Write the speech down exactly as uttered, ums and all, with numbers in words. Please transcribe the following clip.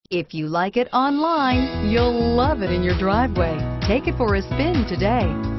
If you like it online, you'll love it in your driveway. Take it for a spin today.